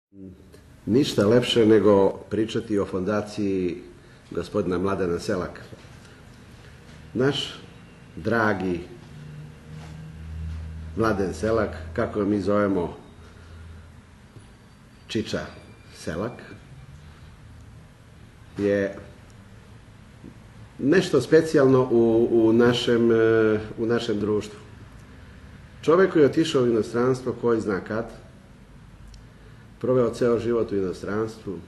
Ništa lepše nego pričati o fondaciji gospodina Mladena Selaka. Naš dragi Mladen Selak, kako mi zovemo Čiča Selak, je nešto specijalno u našem društvu. Čovjek koji je otišao u inostranstvo, koji zna kad, proveo ceo život u inostranstvu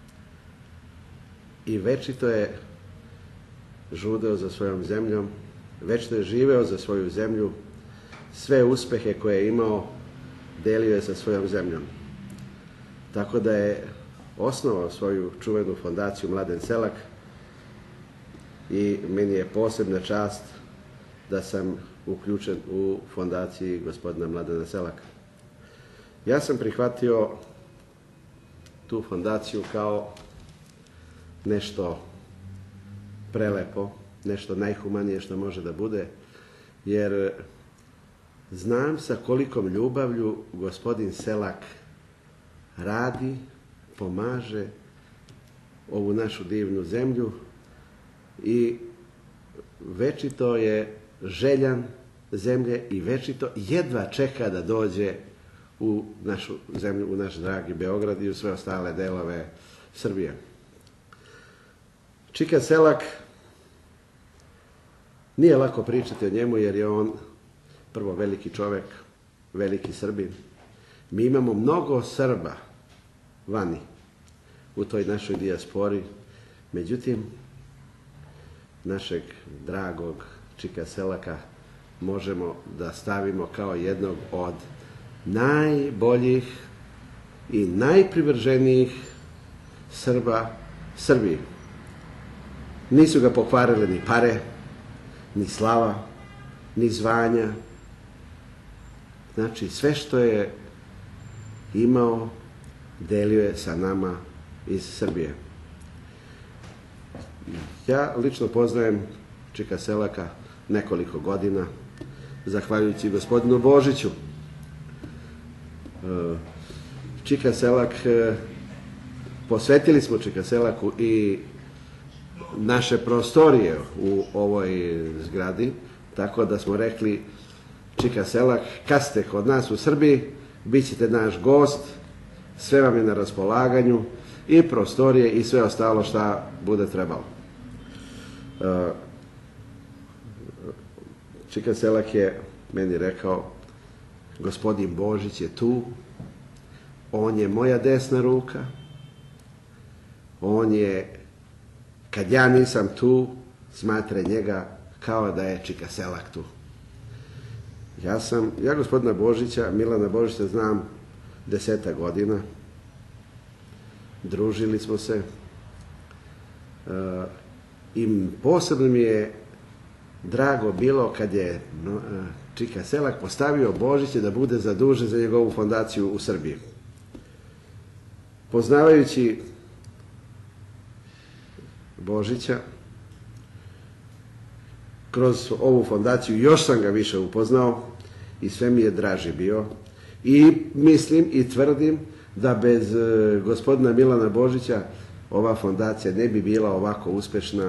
i večito je žudeo za svojom zemljom, večito je živeo za svoju zemlju, sve uspehe koje je imao delio je sa svojom zemljom. Tako da je osnovao svoju čuvenu fondaciju Mladen Selak i meni je posebna čast da sam uključen u fondaciji gospodina Mladena Selaka. Ja sam prihvatio tu fondaciju kao nešto prelepo, nešto najhumanije što može da bude, jer znam sa kolikom ljubavlju gospodin Selak radi, pomaže ovu našu divnu zemlju i večito je željan zemlje i večito jedva čeka da dođe u našu zemlju, u naš dragi Beograd i u sve ostale delove Srbije. Čika Selak, nije lako pričati o njemu jer je on prvo veliki čovek, veliki Srbin. Mi imamo mnogo Srba vani u toj našoj dijaspori, međutim, našeg dragog Čika Selaka možemo da stavimo kao jednog od najboljih i najprivrženijih Srba Srbiji. Nisu ga pokvarile ni pare, ni slava, ni zvanja. Znači, sve što je imao, delio je sa nama iz Srbije. Ja lično poznajem Čika Selaka nekoliko godina, zahvaljujući gospodinu Božiću. Čika Selak, posvetili smo Čika Selaku i naše prostorije u ovoj zgradi, tako da smo rekli Čika Selak, kad ste kod nas u Srbiji, bit ćete naš gost, sve vam je na raspolaganju i prostorije i sve ostalo šta bude trebalo. Čika Selak je meni rekao, gospodin Božić je tu, on je moja desna ruka, on je, kad ja nisam tu, smatra njega kao da je Čika Selak tu. Ja gospodina Božića, Milana Božića znam 10 godina, družili smo se i posebno mi je drago bilo kad je Čika Selak postavio Božića da bude zadužen za njegovu fondaciju u Srbiji. Poznavajući Božića, kroz ovu fondaciju još sam ga više upoznao i sve mi je draži bio. I mislim i tvrdim da bez gospodina Milana Božića ova fondacija ne bi bila ovako uspešna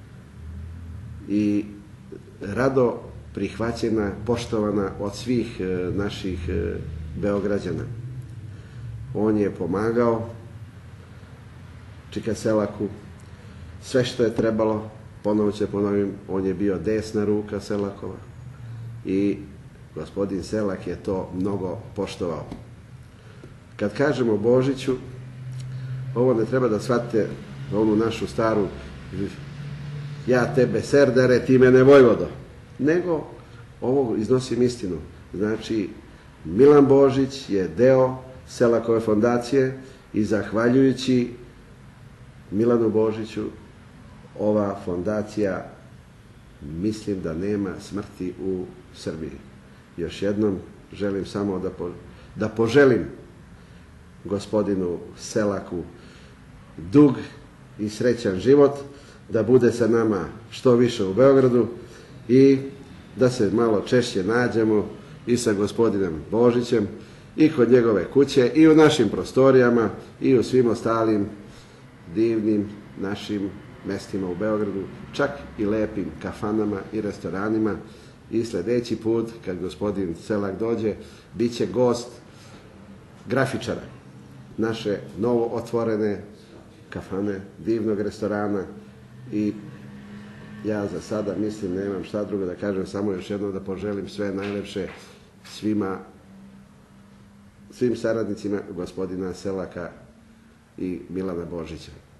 i rado prihvaćena, poštovana od svih naših Beograđana. On je pomagao Čika Selaku, sve što je trebalo, ponovo ću ponovim, on je bio desna ruka Selakova i gospodin Selak je to mnogo poštovao. Kad kažemo Božiću, ovo ne treba da shvatite onu našu staru ja tebe serdare, ti mene vojvodo, nego ovo iznosim istinu. Znači, Milan Božić je deo Selakove fondacije i zahvaljujući Milanu Božiću ova fondacija, mislim da nema smrti u Srbiji. Još jednom želim samo da poželim gospodinu Selaku dug i srećan život, da bude sa nama što više u Beogradu i da se malo češće nađemo i sa gospodinom Božićem i kod njegove kuće, i u našim prostorijama, i u svim ostalim divnim našim mestima u Beogradu, čak i lepim kafanama i restoranima. I sljedeći put, kad gospodin Selak dođe, bit će gost grafičara, naše novo otvorene kafane, divnog restorana. I ja za sada mislim, nemam šta drugo da kažem, samo još jednom da poželim sve najlepše svim saradnicima gospodina Selaka i Milana Božića.